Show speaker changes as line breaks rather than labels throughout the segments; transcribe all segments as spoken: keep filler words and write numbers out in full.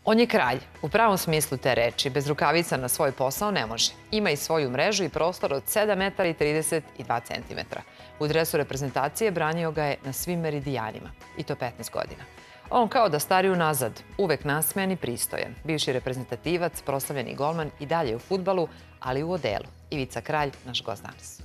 On je kralj, u pravom smislu te reči. Bez rukavica na svoj posao ne može. Ima i svoju mrežu i prostor od sedam metara i trideset dva centimetra. U dresu reprezentacije branio ga je na svim meridijanima. I to petnaest godina. On kao da stari unazad, uvek nasmejan i pristojan. Bivši reprezentativac, proslavljeni golman i dalje u fudbalu, ali u odelu. Ivica Kralj, naš gost danas.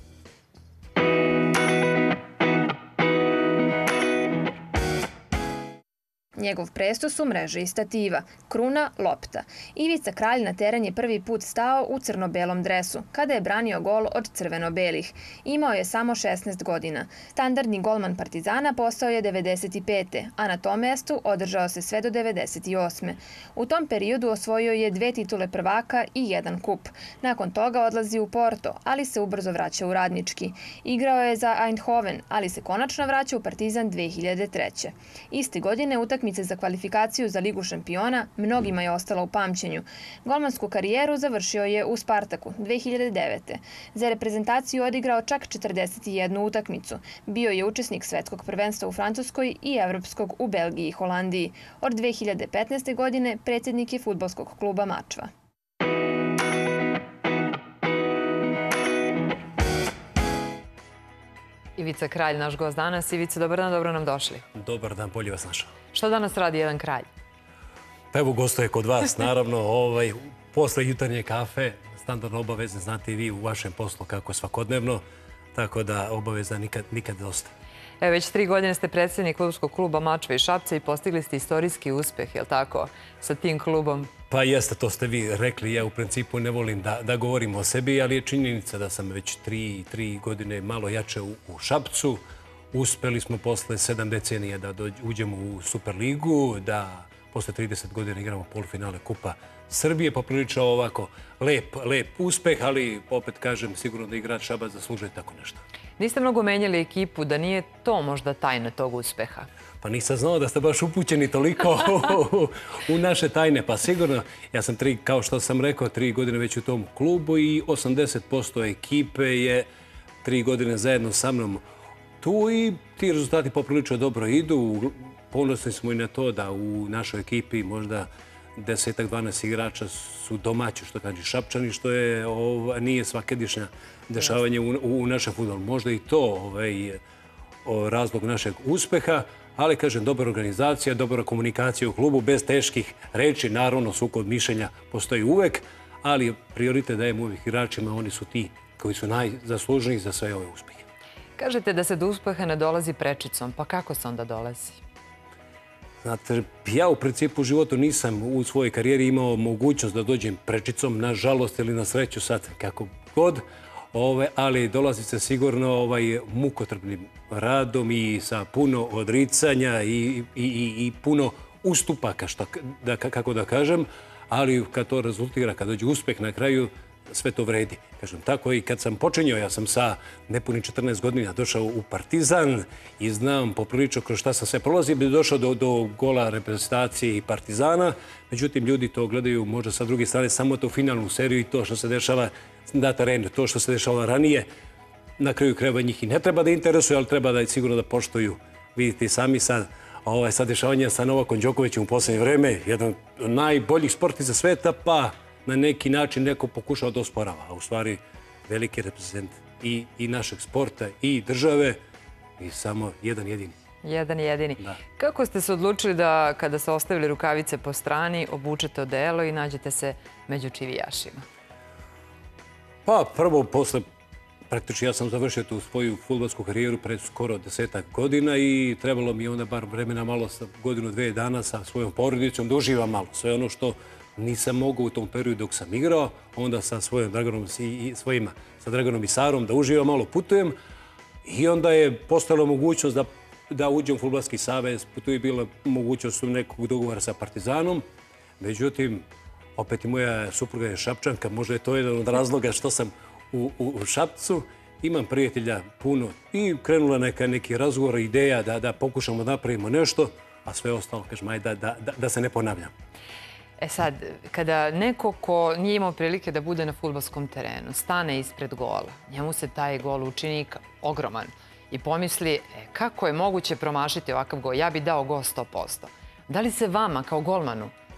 Njegov presto su mreže i stativa, kruna, lopta. Ivica Kralj na teren je prvi put stao u crno-belom dresu, kada je branio gol od crveno-belih. Imao je samo šesnaest godina. Standardni golman Partizana postao je devedeset pete. a na tom mestu održao se sve do devedeset osme. U tom periodu osvojio je dve titule prvaka i jedan kup. Nakon toga odlazi u Porto, ali se ubrzo vraća u Radnički. Igrao je za Eindhoven, ali se konačno vraća u Partizan dve hiljade treće. Iste godine utakmice za kvalifikaciju za Ligu šampiona mnogima je ostala u pamćenju. Golmansku karijeru završio je u Spartaku dve hiljade devete. Za reprezentaciju odigrao čak četrdeset jednu utakmicu. Bio je učesnik svetskog prvenstva u Francuskoj i evropskog u Belgiji i Holandiji. Od dve hiljade petnaeste. godine predsjednik je fudbalskog kluba Mačva.
Ivica Kralj, naš gost danas. Ivica, dobar dan, dobro nam došli.
Dobar dan, bolje vas našao.
Što danas radi jedan kralj?
Pa evo, gostuje kod vas, naravno, ovaj, posle jutarnje kafe, standardno obavezne, znate i vi u vašem poslu kako svakodnevno, tako da obaveza nikad, nikad dosta.
Evo, već tri godine ste predsjednik klubskog kluba Mačva i Šapca i postigli ste istorijski uspeh, je li tako, sa tim klubom?
Pa jeste, to ste vi rekli. Ja u principu ne volim da, da govorim o sebi, ali je činjenica da sam već tri, tri godine malo jače u, u Šapcu. Uspeli smo posle sedam decenija da dođ, uđemo u Superligu, da posle trideset godina igramo polufinale Kupa Srbije. Poprilično ovako lep, lep uspeh, ali opet kažem sigurno da igrač Šabac zaslužuje tako nešto.
Niste mnogo menjali ekipu, da nije to možda tajna tog uspeha?
Pa nisam znao da ste baš upućeni toliko u naše tajne. Pa sigurno, ja sam tri, kao što sam rekao, tri godine već u tom klubu i osamdeset posto ekipe je tri godine zajedno sa mnom tu i ti rezultati poprilično dobro idu. Ponosni smo i na to da u našoj ekipi možda desetak, dvanaest igrača su domaći, što kaže Šapčani, što je, ova, nije svakedišnja dešavanje u, u našem fudbalu. Možda i to ovaj, razlog našeg uspeha, ali kažem, dobra organizacija, dobra komunikacija u klubu, bez teških reči, naravno sukob mišljenja postoji uvek, ali prioritet dajemo ovih igračima, oni su ti koji su najzaslužniji za sve ove uspehe.
Kažete da se do uspeha ne dolazi prečicom, pa kako se onda dolazi?
Znate, ja u principu u životu nisam u svojoj karijeri imao mogućnost da dođem prečicom, nažalost ili na sreću sad kako god, ove, ali dolazi se sigurno ovaj, mukotrpnim radom i sa puno odricanja i, i, i, i puno ustupaka, što, da, kako da kažem, ali kad to rezultira, kad dođe uspeh na kraju, sve to vredi. Kažem, tako i kad sam počinjao, ja sam sa nepunih četrnaest godina došao u Partizan i znam poprilično kroz šta sam sve prolazio, bi došao do, do gola reprezentacije i Partizana. Međutim, ljudi to gledaju možda sa druge strane samo to finalnu seriju i to što se dešava na terenu, to što se dešava ranije. Na kraju krajeva njih i ne treba da interesuje, ali treba da sigurno da poštuju. Vidite sami sad, ovaj, sad dešavanje sa Novakom Đokovićem u poslednje vreme, jedan od najboljih sportista sveta, pa na neki način neko pokušao da osporava, a u stvari veliki reprezent i, i našeg sporta i države i samo jedan jedini.
Jedan jedini.
Da.
Kako ste se odlučili da kada ste ostavili rukavice po strani, obučete odelo i nađete se među čivijašima?
Pa prvo, posle, praktično ja sam završio tu svoju fudbalsku karijeru pred skoro desetak godina i trebalo mi onda bar vremena malo, sa godinu, dve dana sa svojom porodicom da uživam malo. Sve ono što nisam mogao u tom periodu dok sam igrao, onda sa svojim Draganom i svojima, sa Draganom i Sarom da uživam, malo putujem i onda je postala mogućnost da, da uđem u Fudbalski savez, tu je bila mogućnost nekog dogovora sa Partizanom, međutim, opet i moja supruga je Šapčanka, možda je to jedan od razloga što sam u, u, u Šapcu, imam prijatelja puno i krenula neka neki razgovor, ideja da, da pokušamo da napravimo nešto, a sve ostalo, kažem, aj da, da, da, da se ne ponavljam.
E sad, kada neko ko nije imao prilike da bude na fudbalskom terenu, stane ispred gola, njemu se taj gol učini ogroman i pomisli, e, kako je moguće promašiti ovakav gol, ja bi dao gol sto posto. Da li se vama kao golmanu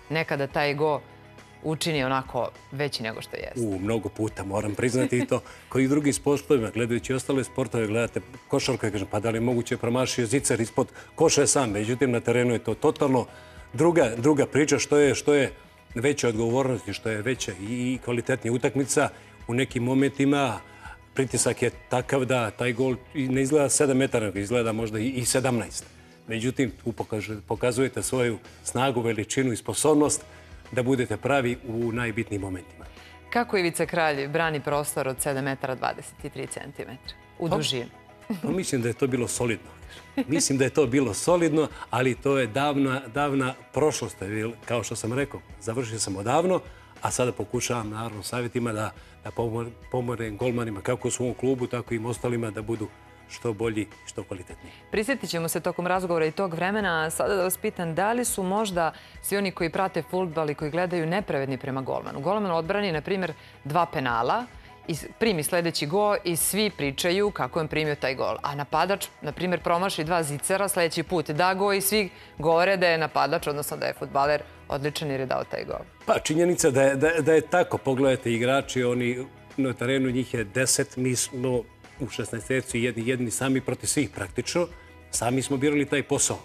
nekada taj go učini onako veći nego što jeste?
U mnogo puta, moram priznati i to. Koji drugi sportovima, gledajući ostale sportove, gledate košarku i kažem, pa da li je moguće promašio zicer ispod koša je sam. Međutim, na terenu je to totalno druga, druga priča, što je, što je veća odgovornost i što je veća i kvalitetnija utakmica. U nekim momentima pritisak je takav da taj gol ne izgleda sedam metara, nego izgleda možda i sedamnaest. Međutim, tu pokazujete svoju snagu, veličinu i sposobnost da budete pravi u najbitnijim momentima.
Kako Ivica Kralj brani prostor od sedam metara dvadeset tri centimetra u dužinu?
Pa mislim da je to bilo solidno. Mislim da je to bilo solidno, ali to je davna, davna prošlost. Kao što sam rekao, završio sam odavno, a sada pokušavam naravno savjetima da, da pomognem golmanima kako u svom klubu, tako i ostalima da budu što bolji i što kvalitetniji.
Prisjetit ćemo se tokom razgovora i tog vremena. Sada da vas pitam, da li su možda svi oni koji prate fudbal i koji gledaju nepravedni prema golmanu? Golman odbrani, na primjer, dva penala, i primi sljedeći gol i svi pričaju kako je primio taj gol. A napadač, na primjer, promaši dva zicera, sljedeći put da go i svi govore da je napadač, odnosno da je fudbaler odličan jer je dao taj gol.
Pa činjenica da je, da, da je tako. Pogledajte igrači, oni na terenu njih je deset, mi smo u šesnaestercu jedni, jedni sami protiv svih praktično. Sami smo birali taj posao.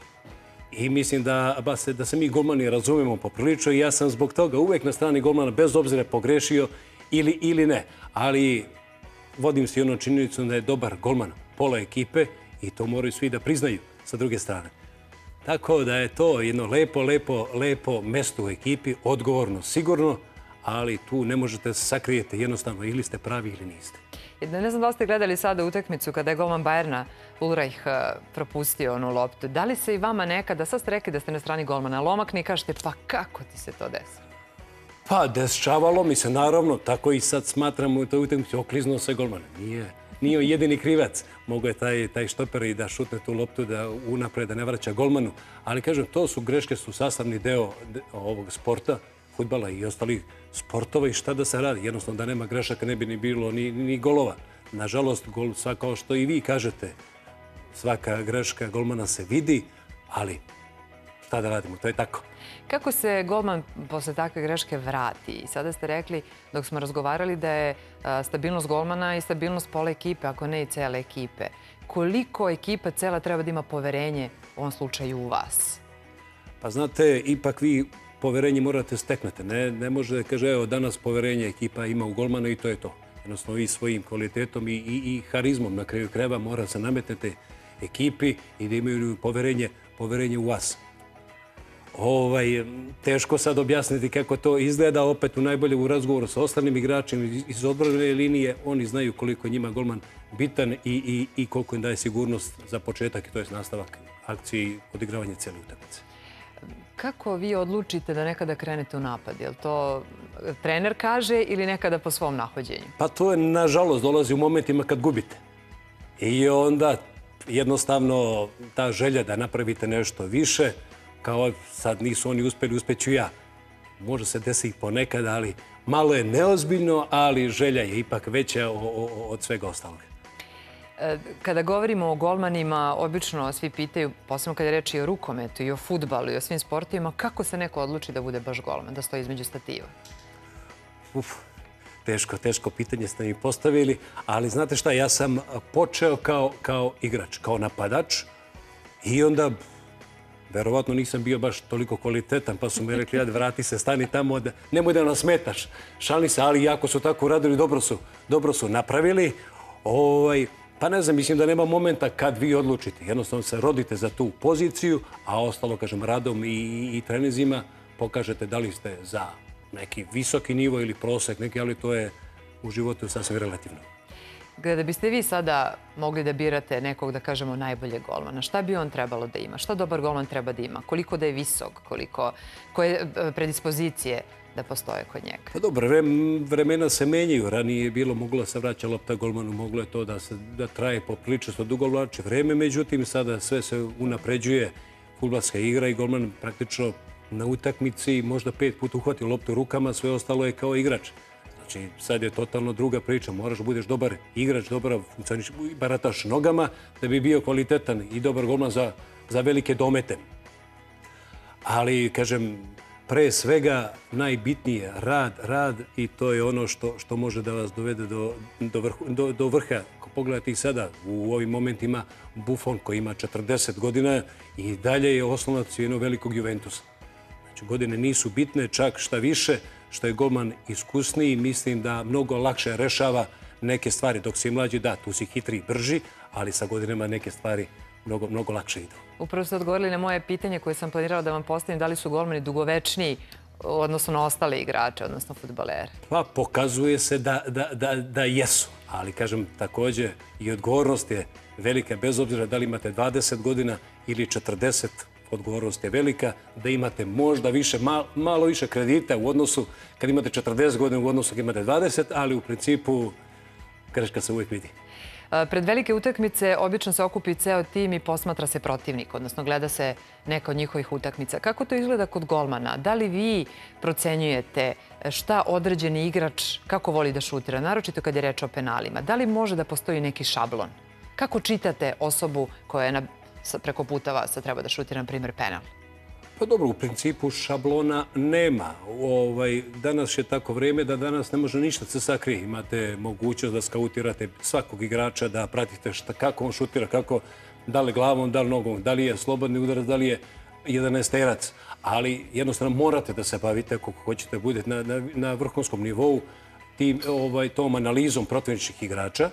I mislim da, ba se, da se mi golmani razumemo poprilično i ja sam zbog toga uvek na strani golmana bez obzira pogrešio ili, ili ne. Ali vodim se i ono činjenicom da je dobar golman pola ekipe i to moraju svi da priznaju sa druge strane. Tako da je to jedno lepo, lepo, lepo mesto u ekipi, odgovorno, sigurno, ali tu ne možete se sakrijete jednostavno ili ste pravi ili niste.
Ne znam da li ste gledali sada utakmicu kada je golman Bajerna Ulreich propustio onu loptu. Da li se i vama nekada, sad ste rekli da ste na strani golmana, lomakni i kažete pa kako ti se to desilo?
Pa dešavalo mi se naravno, tako i sad smatramo u toj utakmici okliznuo se golman. Nije, nije jedini krivac. Mogu je taj, taj štoper i da šutne tu loptu da unapred da ne vraća golmanu. Ali kažem, to su greške, su sastavni deo ovog sporta, fudbala i ostalih sportova i šta da se radi. Jednostavno da nema grešaka ne bi ni bilo ni, ni golova. Nažalost, gol, kao što i vi kažete, svaka greška golmana se vidi, ali šta da radimo, to je tako.
Kako se golman posle takve greške vrati? Sada ste rekli, dok smo razgovarali, da je stabilnost golmana i stabilnost pola ekipe, ako ne i cele ekipe. Koliko ekipa cela treba da ima poverenje u ovom slučaju u vas?
Pa znate, ipak vi poverenje morate steknete. Ne, ne može da kaže, evo, danas poverenje ekipa ima u golmana i to je to. Jednostavno, vi svojim kvalitetom i, i, i harizmom na kraju krajeva mora se nametnete ekipi i da imaju poverenje, poverenje u vas. Ovaj, teško sad objasniti kako to izgleda, opet u najbolje u razgovoru sa ostalim igračima iz odbrane linije, oni znaju koliko je njima golman bitan i, i, i koliko im daje sigurnost za početak i to je nastavak akcije i odigravanje cijele utakmice.
Kako vi odlučite da nekada krenete u napad? Je li to trener kaže ili nekada po svom nahođenju?
Pa to je, nažalost, dolazi u momentima kad gubite. I onda jednostavno ta želja da napravite nešto više, kao sad nisu oni uspjeli, uspeću ja. Može se desiti ponekad, ali malo je neozbiljno, ali želja je ipak veća od svega ostalog.
Kada govorimo o golmanima, obično svi pitaju, posebno kada je reč i o rukometu i o fudbalu i o svim sportovima, kako se neko odluči da bude baš golman, da stoji između stativa?
Uf, teško, teško pitanje ste mi postavili, ali znate šta, ja sam počeo kao, kao igrač, kao napadač i onda verovatno nisam bio baš toliko kvalitetan, pa su mi rekli, ajde, vrati se, stani tamo, da, nemoj da nas smetaš. Šalim se, ali jako su tako uradili, dobro su, dobro su napravili. Ovaj, pa ne znam, mislim da nema momenta kad vi odlučite. Jednostavno se rodite za tu poziciju, a ostalo, kažem, radom i, i trenizima pokažete da li ste za neki visoki nivo ili prosek neki, ali to je u životu sasvim relativno.
Kada biste vi sada mogli da birate nekog, da kažemo, najboljeg golmana, šta bi on trebalo da ima? Šta dobar golman treba da ima? Koliko da je visok? Koliko, koje predispozicije da postoje kod njega?
Pa dobro, vremena se menjaju. Ranije je bilo, mogla se vraća lopta golmanu, moglo je to da, se, da traje poprilično dugo vlači vreme, međutim sada sve se unapređuje, fudbalska igra i golman praktično na utakmici možda pet puta uhvati loptu rukama, sve ostalo je kao igrač. Znači, sad je totalno druga priča. Moraš da budeš dobar igrač, dobar barataš nogama da bi bio kvalitetan i dobar golman za, za velike domete. Ali, kažem, pre svega najbitnije rad, rad i to je ono što, što može da vas dovede do, do, vrhu, do, do vrha. Ako pogledate i sada u ovim momentima Buffon koji ima četrdeset godina i dalje je oslonac jednog velikog Juventusa. Znači, godine nisu bitne, čak šta više, što je golman iskusniji, mislim da mnogo lakše rešava neke stvari. Dok si mlađi, da, tu si hitri i brži, ali sa godinama neke stvari mnogo, mnogo lakše idu.
Upravo ste odgovorili na moje pitanje koje sam planirala da vam postavim, da li su golmani dugovečniji odnosno na ostale igrače, odnosno fudbalere?
Pa pokazuje se da, da, da, da jesu, ali kažem također i odgovornost je velika, bez obzira da li imate dvadeset godina ili četrdeset, odgovornost je velika, da imate možda više, malo, malo više kredita u odnosu kad imate četrdeset godina u odnosu kad imate dvadeset, ali u principu greška se uvijek vidi.
Pred velike utakmice obično se okupi ceo tim i posmatra se protivnik, odnosno gleda se neka od njihovih utakmica. Kako to izgleda kod golmana? Da li vi procenjujete šta određeni igrač, kako voli da šutira, naročito kad je reč o penalima? Da li može da postoji neki šablon? Kako čitate osobu koja je na, preko puta vas treba da šutira, na primjer, penal?
Pa dobro, u principu šablona nema. Ovaj, danas je tako vrijeme da danas ne može ništa se sakrije. Imate mogućnost da skautirate svakog igrača, da pratite šta, kako on šutira, kako, da li glavom, da li nogom, da li je slobodni udarac, da li je jedanaesterac. Ali jednostavno morate da se bavite ako hoćete budete na, na, na vrhunskom nivou tim, ovaj, tom analizom protivničkih igrača.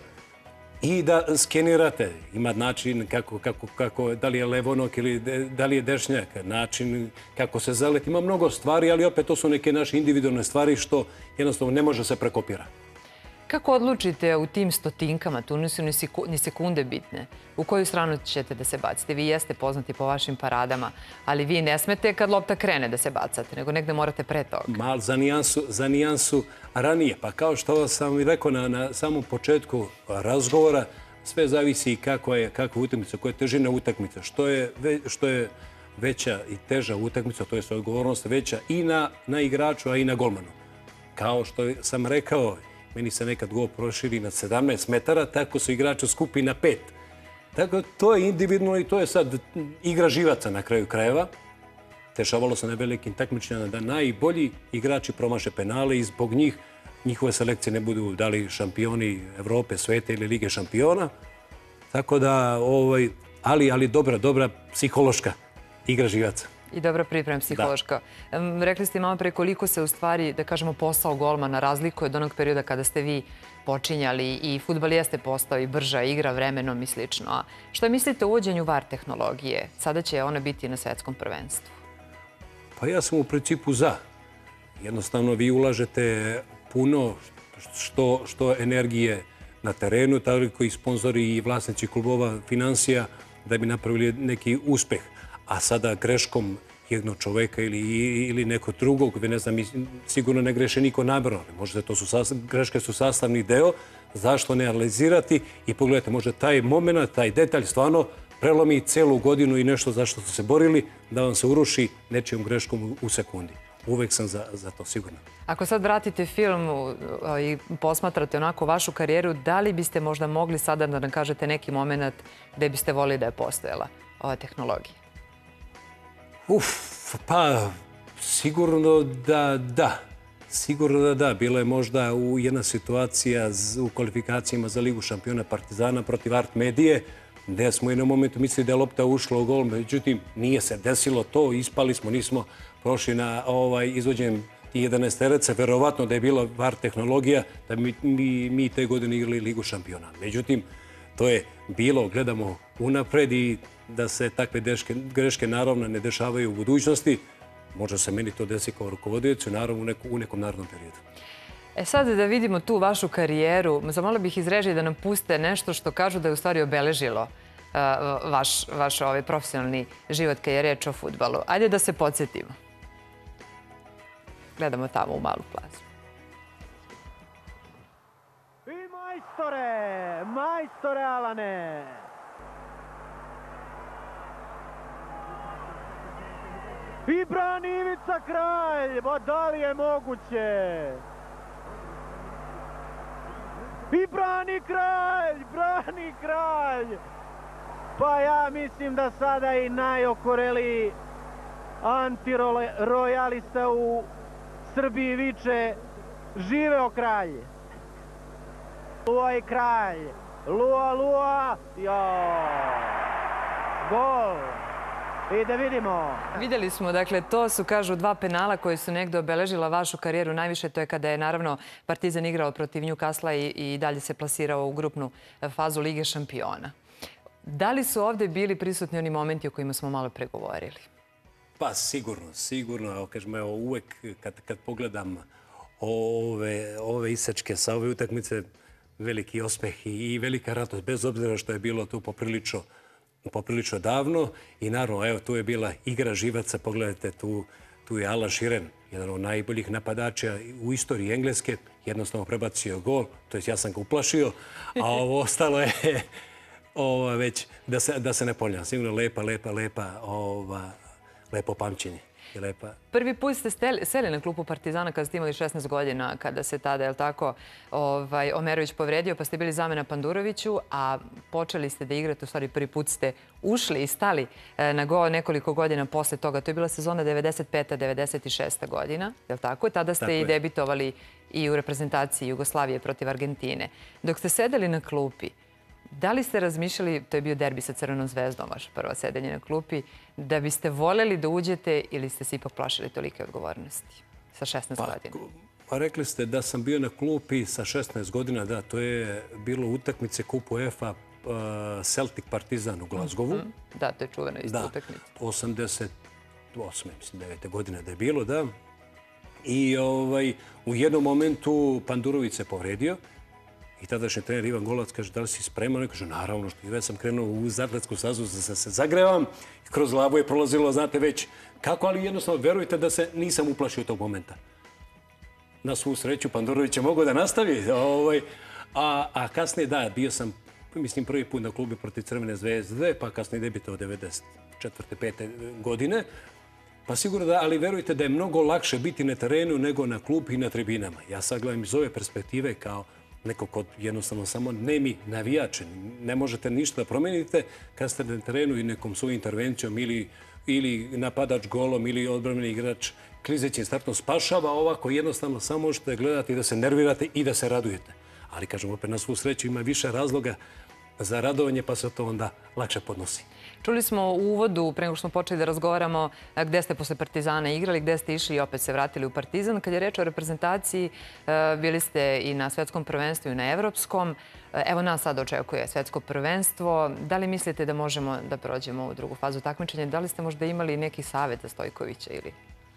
I da skenirate, ima način kako, kako, kako, da li je levonok ili da li je dešnjak, način kako se zaleti. Ima mnogo stvari, ali opet to su neke naše individualne stvari što jednostavno ne može se prekopira.
Kako odlučite u tim stotinkama, tu nisu ni sekunde bitne, u koju stranu ćete da se bacite? Vi jeste poznati po vašim paradama, ali vi ne smete kad lopta krene da se bacate, nego negde morate pre toga.
Mal za nijansu, za nijansu ranije. Pa kao što sam i rekao na, na samom početku razgovora, sve zavisi i kako je, kako je utakmica, koja je težina utakmice. Što je, ve, što je veća i teža utakmica, to je odgovornost veća i na, na igraču, a i na golmanu. Kao što sam rekao, meni se nekad gol proširi na sedamnaest metara, tako su igrači skupi na pet. Tako to je individualno i to je sad igra živaca na kraju krajeva. Dešavalo se na velikim takmičenjima da najbolji igrači promaše penale i zbog njih njihove selekcije ne budu da li šampioni Evrope, sveta ili Lige šampiona. Tako da, ovaj, ali, ali dobra, dobra psihološka igra živaca.
I dobra priprema psihološka. Da. Rekli ste malo pre koliko se u stvari, da kažemo, posao golmana razlikuje od onog perioda kada ste vi počinjali i fudbal jeste postao i brža igra vremenom i slično. A što mislite o uvođenju V A R tehnologije? Sada će ona biti na svetskom prvenstvu.
Pa ja sam u principu za. Jednostavno vi ulažete puno što, što energije na terenu, tako i sponzori i vlasnici klubova, financija, da bi napravili neki uspeh. A sada greškom jednog čoveka ili, ili nekog drugog, ne znam, sigurno ne greše niko namjerno. Možda to su sastav, greške su sastavni deo, zašto ne analizirati i pogledajte, možda taj moment, taj detalj stvarno prelomi celu godinu i nešto zašto su se borili da vam se uruši nečijom greškom u sekundi. Uvek sam za, za to, sigurno.
Ako sad vratite film i posmatrate onako vašu karijeru, da li biste možda mogli sada da nam kažete neki moment gde biste volili da je postojala ova tehnologija?
Uf, pa sigurno da da. Sigurno da da. Bila je možda u jedna situacija u kvalifikacijama za Ligu šampiona Partizana protiv Art Medije, gde smo u jednom momentu mislili da je lopta ušla u gol, međutim nije se desilo to, ispali smo, nismo prošli na ovaj, izvođenjem tih jedanaesteraca. Verovatno da je bila V A R tehnologija da mi, mi, mi te godine igrali Ligu šampiona. Međutim, to je bilo, gledamo unapred i da se takve deške, greške naravno ne dešavaju u budućnosti. Možda se meni to desi kao rukovodiocu, naravno u, neku, u nekom narednom periodu.
E sad da vidimo tu vašu karijeru, zamolila bih iz režije da nam puste nešto što kažu da je u stvari obeležilo uh, vaš, vaš ovaj profesionalni život kad je reč o fudbalu. Ajde da se podsjetimo. Gledamo tamo u malu plazu.
I majstore, majstore Alane! I brani Ivica Kralj, ba da li je moguće? I brani Kralj, brani Kralj! Pa ja mislim da sada i najokoreliji antirojalista u Srbiji viče živeo kralj. Lua i kralj. Lua, lua. Jo. Gol. I da vidimo.
Vidjeli smo, dakle, to su, kažu, dva penala koji su negdje obeležila vašu karijeru. Najviše to je kada je, naravno, Partizan igrao protiv Newcastle i, i dalje se plasirao u grupnu fazu Lige šampiona. Da li su ovdje bili prisutni oni momenti o kojima smo malo pregovorili?
Pa sigurno, sigurno. Evo, kažem, evo, uvek kad, kad pogledam ove, ove isečke sa ove utakmice, veliki ospeh i velika radost, bez obzira što je bilo tu poprilično, poprilično davno. I naravno, evo, tu je bila igra živaca. Pogledajte, tu, tu je Alan Shearer, jedan od najboljih napadača u istoriji Engleske. Jednostavno prebacio gol, to jest ja sam ga uplašio, a ovo ostalo je ovo, već da se, da se ne ponavljam. Sigurno lepa, lepa, lepa, ova, lepo pamćenje. Lepa.
Prvi put ste seli na klupu Partizana kada ste imali šesnaest godina, kada se tada, je li tako, ovaj, Omerović povredio, pa ste bili zamena Panduroviću, a počeli ste da igrate, u stvari prvi put ste ušli i stali na go nekoliko godina posle toga. To je bila sezona devedeset peta devedeset šesta godina, je li tako? Tada ste tako i debitovali i u reprezentaciji Jugoslavije protiv Argentine. Dok ste sedeli na klupi, da li ste razmišljali, to je bio derbi sa Crvenom zvezdom, vaše prvo sedenje na klupi, da biste voljeli da uđete ili ste se ipak plašili tolike odgovornosti sa šesnaest godina?
Pa rekli ste da sam bio na klupi sa šesnaest godina, da, to je bilo utakmice Kupu UEFA Celtic Partizan u Glazgovu.
Da, to je čuvena ista utakmica.
Da, osamdeset osme, mislim, devete godine da je bilo, da. I ovaj, u jednom momentu Pandurović se povredio. I tadašnji trener Ivan Golac kaže, da li si spreman? I kaže, naravno, što i već sam krenuo u atletsku stazu da se zagrevam. Kroz glavu je prolazilo, znate već kako, ali jednostavno verujte da se nisam uplašio tog momenta. Na svu sreću, Pandurović je mogao da nastavi. Ovaj, a, a kasnije, da, bio sam, mislim, prvi put na klubi protiv Crvene zvezde, pa kasnije debitao devedeset četvrte pete godine. Pa sigurno da, ali verujte da je mnogo lakše biti na terenu nego na klubi i na tribinama. Ja sad gledam iz ove perspektive kao neko ko jednostavno samo nemi navijače. Ne možete ništa da promenite kad ste na terenu i nekom svojom intervencijom ili, ili napadač golom ili odbrambeni igrač klizećim startom spašava. Ovako jednostavno samo možete gledati da se nervirate i da se radujete. Ali kažem, opet na svu sreću ima više razloga za radovanje, pa se to onda lakše podnosi.
Čuli smo u uvodu, pre nego što smo počeli da razgovaramo, gde ste posle Partizana igrali, gde ste išli i opet se vratili u Partizan. Kad je reč o reprezentaciji, bili ste i na svetskom prvenstvu i na evropskom. Evo nas sad očekuje svetsko prvenstvo. Da li mislite da možemo da prođemo u drugu fazu takmičenja? Da li ste možda imali neki savjet za Stojkovića ili...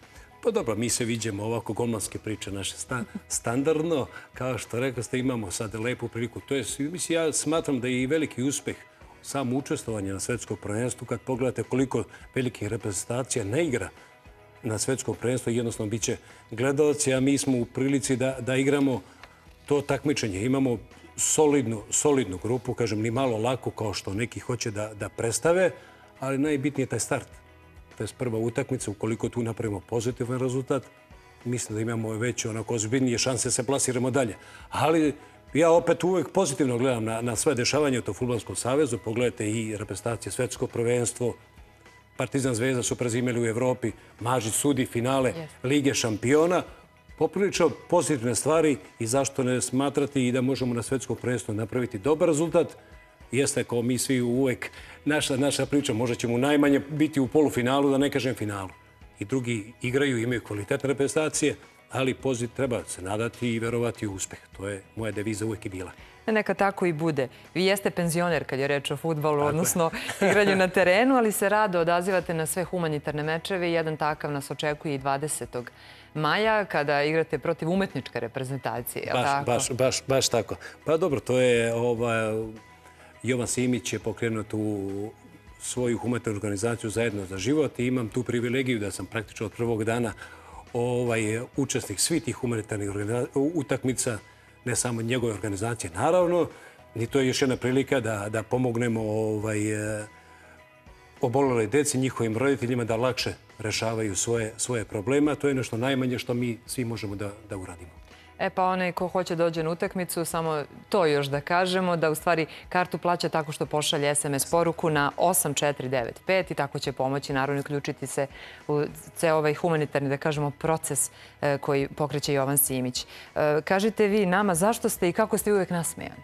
Pa dobro, mi se viđemo ovako golmanske priče naše standardno. Kao što rekao ste, imamo sad lepu priliku. To je, mislim, ja smatram da je i veliki uspeh samo učestvovanje na svetskom prvenstvu. Kad pogledate koliko velikih reprezentacija ne igra na svetskom prvenstvu, jednostavno bit će gledalci, a mi smo u prilici da, da igramo to takmičenje. Imamo solidnu, solidnu grupu, kažem, ni malo lako kao što neki hoće da, da predstave, ali najbitnije je taj start. To je prva utakmica, ukoliko tu napravimo pozitivan rezultat, mislim da imamo već onako ozbiljnije šanse da se plasiramo dalje. Ali ja opet uvek pozitivno gledam na, na sve dešavanje u tom Fudbalskom savezu. Pogledajte i reprezentacije, svetsko prvenstvo, Partizan Zvezda su prezimeli u Evropi, Mažić sudi finale Lige šampiona. Poprilično pozitivne stvari i zašto ne smatrati i da možemo na svetskom prvenstvu napraviti dobar rezultat. Jeste kao mi svi uvek, naša, naša priča, možda ćemo najmanje biti u polufinalu, da ne kažem finalu. I drugi igraju, imaju kvalitetne reprezentacije, ali pozitiv treba se nadati i verovati u uspeh. To je moja deviza uvek i bila.
Neka tako i bude. Vi jeste penzioner kad je reč o fudbalu, odnosno igranju na terenu, ali se rado odazivate na sve humanitarne mečeve. Jedan takav nas očekuje i dvadesetog maja kada igrate protiv umetničke reprezentacije.
Baš, baš, baš, baš tako. Pa dobro, to je... Ovaj, Jovan Simić je pokrenuo tu svoju humanitarnu organizaciju Zajedno za život i imam tu privilegiju da sam praktično od prvog dana ovaj, učesnik svih tih humanitarnih utakmica, ne samo njegove organizacije, naravno. I to je još jedna prilika da, da pomognemo ovaj, oboleloj deci, njihovim roditeljima da lakše rešavaju svoje, svoje probleme. To je nešto najmanje što mi svi možemo da, da uradimo.
E pa onaj ko hoće dođe na utakmicu, samo to još da kažemo, da u stvari kartu plaća tako što pošalje es em es poruku na osam četiri devet pet i tako će pomoći naravno uključiti se u ceo ovaj humanitarni, da kažemo, proces koji pokreće Jovan Simić. Kažite vi nama zašto ste i kako ste uvijek nasmejani?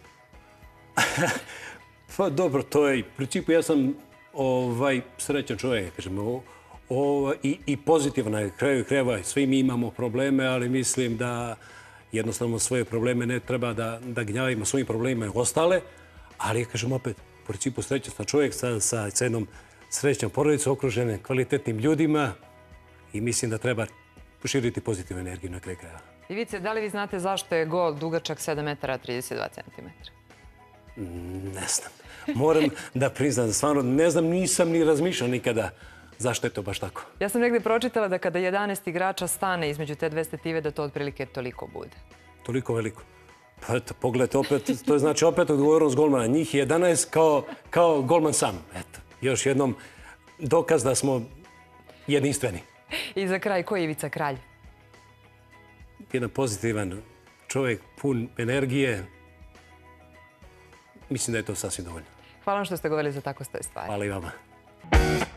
Pa dobro, to je, u principu ja sam ovaj, srećan čovjek, kažemo, Ovo, i, i pozitivno na kraju krajeva. Svi mi imamo probleme, ali mislim da jednostavno svoje probleme ne treba da, da gnjavimo svojim problemima i ostale. Ali, kažem opet, u principu srećan sam čovjek sa, sa, sa jednom srećnom porodicom, okružene kvalitetnim ljudima i mislim da treba širiti pozitivnu energiju na kraju krajeva.
Ivice, da li vi znate zašto je gol dugačak sedam metara trideset dva centimetra?
Ne znam. Moram da priznam da stvarno ne znam, nisam ni razmišljao nikada zašto je to baš tako?
Ja sam negdje pročitala da kada jedanaest igrača stane između te dve stative, da to otprilike toliko bude.
Toliko veliko? Pa eto, pogledajte opet, to je znači opet odgovornost golmana. Njih jedanaest kao, kao golman sam. Eto, još jednom dokaz da smo jedinstveni.
I za kraj, ko je Ivica Kralj?
Jedan pozitivan čovjek, pun energije. Mislim da je to sasvim dovoljno.
Hvala vam što ste govorili za tako stoje stvari.
Hvala i vama.